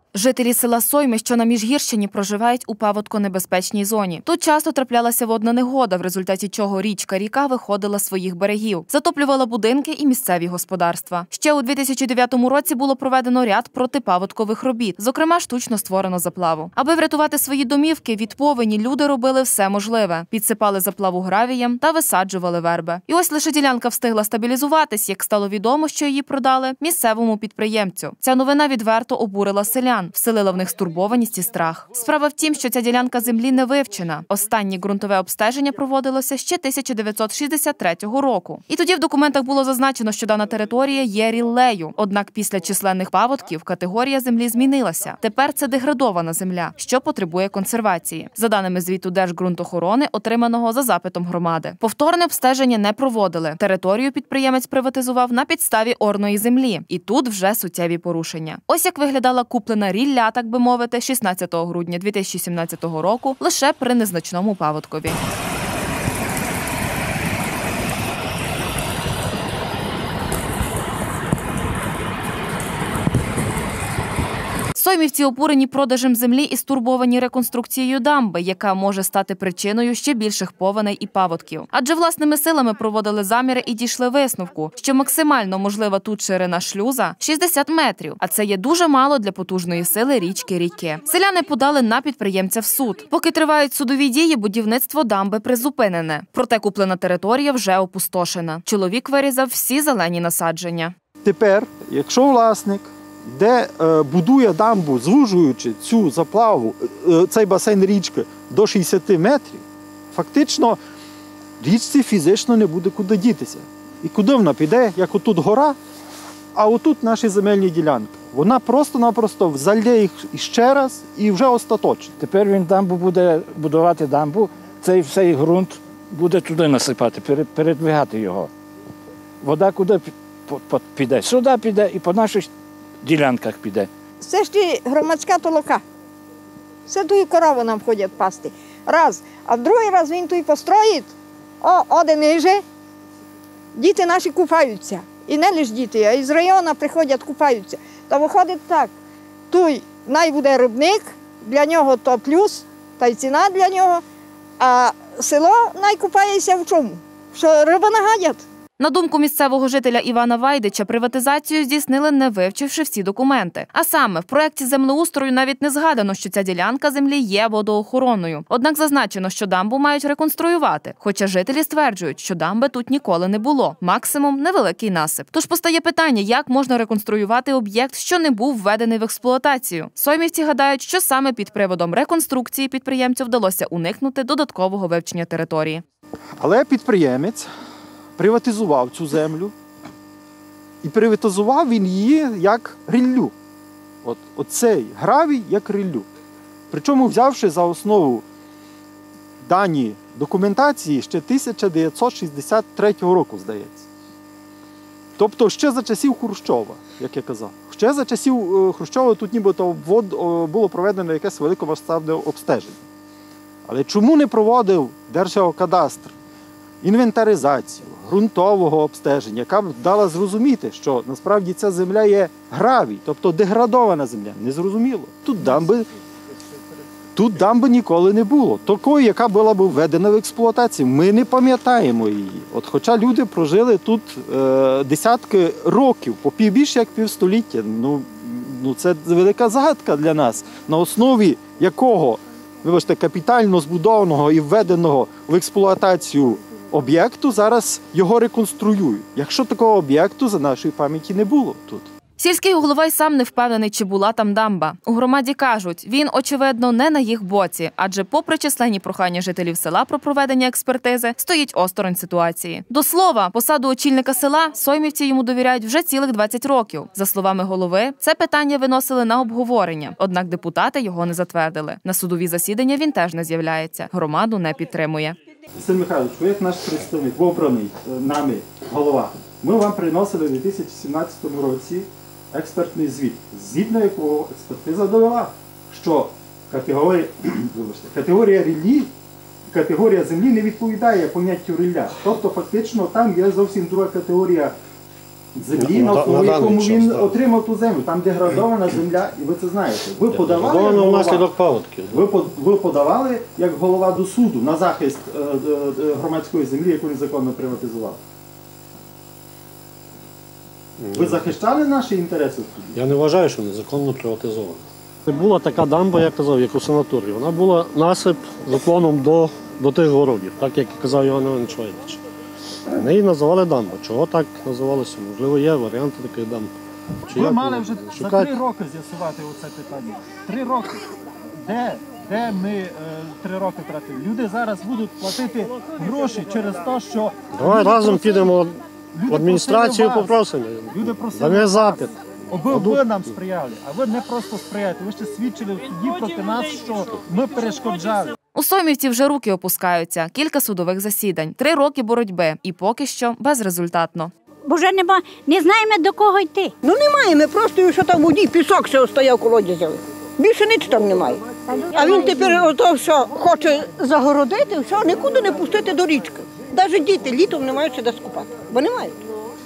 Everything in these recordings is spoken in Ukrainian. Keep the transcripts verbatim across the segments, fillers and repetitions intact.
Жителі села Сойми, що на Міжгірщині, проживають у паводконебезпечній зоні. Тут часто траплялася водна негода, в результаті чого річка-ріка виходила з своїх берегів, затоплювала будинки і місцеві господарства. Ще у дві тисячі дев'ятому році було проведено ряд протипаводкових робіт, зокрема штучно створено заплаву. Аби врятувати свої домівки від повені, люди робили все можливе. Підсипали заплаву гравієм та висаджували верби. І ось лише ділянка встигла стабілізуватись, як стало відомо, що її продали місцевому підприємцю. Ця новина відверто обурила селян, вселила в них стурбованість і страх. Справа в тім, що ця ділянка землі не вивчена. Останнє ґрунтове обстеження проводилося ще тисяча дев'ятсот шістдесят третього року. І тоді в документах було зазначено, що дана територія є ріллею. Однак після численних паводків категорія землі змінилася. Тепер це деградована земля, що потребує консервації. За даними звіту Держґрунтохорони, отриманого за запитом громади. Повторне обстеження не проводили. Територію підприємець приватизував на підставі орної землі. І тут вже суттєві порушення. Ось як виглядала куплена рілля, так би мовити, шістнадцятого грудня дві тисячі сімнадцятого року лише при незначному паводкові. Соймівці обурені продажем землі і стурбовані реконструкцією дамби, яка може стати причиною ще більших повеней і паводків. Адже власними силами проводили заміри і дійшли висновку, що максимально можлива тут ширина шлюза – шістдесят метрів, а це є дуже мало для потужної сили річки-ріки. Селяни подали на підприємця в суд. Поки тривають судові дії, будівництво дамби призупинене. Проте куплена територія вже опустошена. Чоловік вирізав всі зелені насадження. Тепер, якщо власник де е, будує дамбу, звужуючи цю заплаву, е, цей басейн річки до шістдесят метрів, фактично річці фізично не буде куди дітися. І куди вона піде, як отут гора, а отут наші земельні ділянки. Вона просто-напросто залє їх ще раз і вже остаточно. Тепер він дамбу буде будувати дамбу, цей всей ґрунт буде туди насипати, передвигати його. Вода куди піде? Сюди піде і по наших ділянках піде. Це ж ті громадська толока. Це тут і корови нам ходять пасти. Раз. А другий раз він тут построїть, о, один іже, діти наші купаються. І не лише діти, а із району приходять, купаються. Та виходить так, тут най буде рибник, для нього то плюс, та й ціна для нього, а село най купається в чому? Що риби нагадять. На думку місцевого жителя Івана Вайдича, приватизацію здійснили, не вивчивши всі документи. А саме, в проєкті землеустрою навіть не згадано, що ця ділянка землі є водоохоронною. Однак зазначено, що дамбу мають реконструювати. Хоча жителі стверджують, що дамби тут ніколи не було. Максимум – невеликий насип. Тож постає питання, як можна реконструювати об'єкт, що не був введений в експлуатацію. Соймівці гадають, що саме під приводом реконструкції підприємцю вдалося уникнути додаткового вивчення території. Але підприємець приватизував цю землю, і приватизував він її як ріллю. От, оцей гравій як ріллю. Причому взявши за основу дані документації ще тисяча дев'ятсот шістдесят третього року, здається. Тобто ще за часів Хрущова, як я казав. Ще за часів Хрущова тут нібито було проведено якесь великомасштабне обстеження. Але чому не проводив Держгеокадастр інвентаризацію, ґрунтового обстеження, яка б дала зрозуміти, що насправді ця земля є гравій, тобто деградована земля. Незрозуміло. Тут дамби, тут дамби ніколи не було. Такої, яка була б введена в експлуатацію. Ми не пам'ятаємо її. От, хоча люди прожили тут е, десятки років, по пів більше як півстоліття. Ну, ну, це велика загадка для нас, на основі якого, вибачте, капітально збудованого і введеного в експлуатацію об'єкту зараз його реконструюють. Якщо такого об'єкту за нашої пам'яті не було тут. Сільський голова й сам не впевнений, чи була там дамба. У громаді кажуть, він, очевидно, не на їх боці, адже попри численні прохання жителів села про проведення експертизи, стоїть осторонь ситуації. До слова, посаду очільника села соймівці йому довіряють вже цілих двадцять років. За словами голови, це питання виносили на обговорення, однак депутати його не затвердили. На судові засідання він теж не з'являється. Громаду не підтримує. Василь Михайлович, ви як наш представник, обраний нами голова, ми вам приносили у дві тисячі сімнадцятому році експертний звіт, згідно якого експертиза довела, що категорія, категорія ріллі, категорія землі не відповідає поняттю рілля. Тобто фактично там є зовсім друга категорія землі, На- на основі на даний якому час, він так. отримав ту землю. Там деградована земля, і ви це знаєте. Ви подавали, як Подавано голова, внаслідок паводків. ви, по- ви подавали як голова до суду на захист е, е, е, громадської землі, яку незаконно приватизував. Ви захищали наші інтереси в суді? Я не вважаю, що незаконно приватизовано. Була така дамба, я казав, як у санаторії. Вона була насип з уклоном до, до тих городів, так як і казав Іван Іванович Войович. Вони її називали дамба. Чого так називалося? Можливо, є варіанти таких дамб. Чи Ви як мали вони вже за шукають? три роки з'ясувати оце питання. Три роки. Де, де ми е, три роки тратили? Люди зараз будуть платити гроші через те, що... Давай люди разом просили- підемо люди в адміністрацію просили вас. попросимо. Люди просили Дамо вас. запит. Ви, ви нам сприяли, а ви не просто сприяєте. Ви ще свідчили в суді проти нас, що ми перешкоджали. У Соймівці вже руки опускаються. Кілька судових засідань, три роки боротьби. І поки що безрезультатно. Бо вже нема, не знаємо, до кого йти. Ну немає, ми просто, що там у воді, пісок ще стояв колодязі. Більше ніч там немає. А він тепер ото все хоче загородити, все, нікуди не пустити до річки. Навіть діти літом не мають де скупати, бо не мають.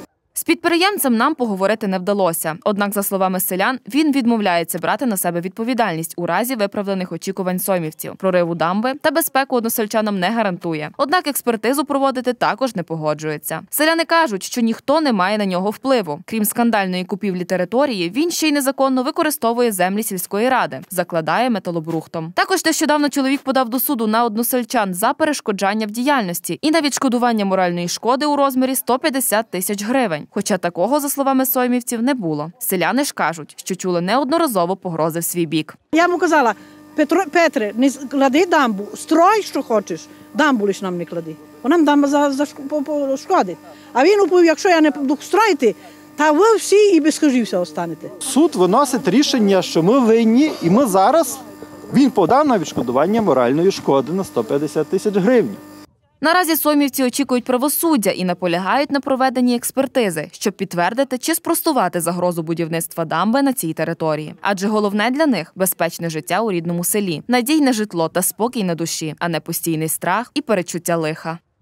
З підприємцем нам поговорити не вдалося. Однак, за словами селян, він відмовляється брати на себе відповідальність у разі виправданих очікувань соймівців. Прориву дамби та безпеку односельчанам не гарантує. Однак експертизу проводити також не погоджується. Селяни кажуть, що ніхто не має на нього впливу. Крім скандальної купівлі території, він ще й незаконно використовує землі сільської ради, закладає металобрухтом. Також нещодавно чоловік подав до суду на односельчан за перешкоджання в діяльності і на відшкодування моральної шкоди у розмірі сто п'ятдесят тисяч гривень. Хоча такого, за словами соймівців, не було. Селяни ж кажуть, що чули неодноразово погрози в свій бік. Я йому казала, Петро, Петре, не клади дамбу, строй, що хочеш, дамбу лиш нам не клади. Бо нам дамба за, за шкодить. А він уповів, якщо я не буду строїти, та ви всі і без хижівся останете. Суд виносить рішення, що ми винні, і ми зараз, він подав на відшкодування моральної шкоди на сто п'ятдесят тисяч гривень. Наразі соймівці очікують правосуддя і наполягають на проведенні експертизи, щоб підтвердити чи спростувати загрозу будівництва дамби на цій території. Адже головне для них – безпечне життя у рідному селі, надійне житло та спокій на душі, а не постійний страх і перечуття лиха.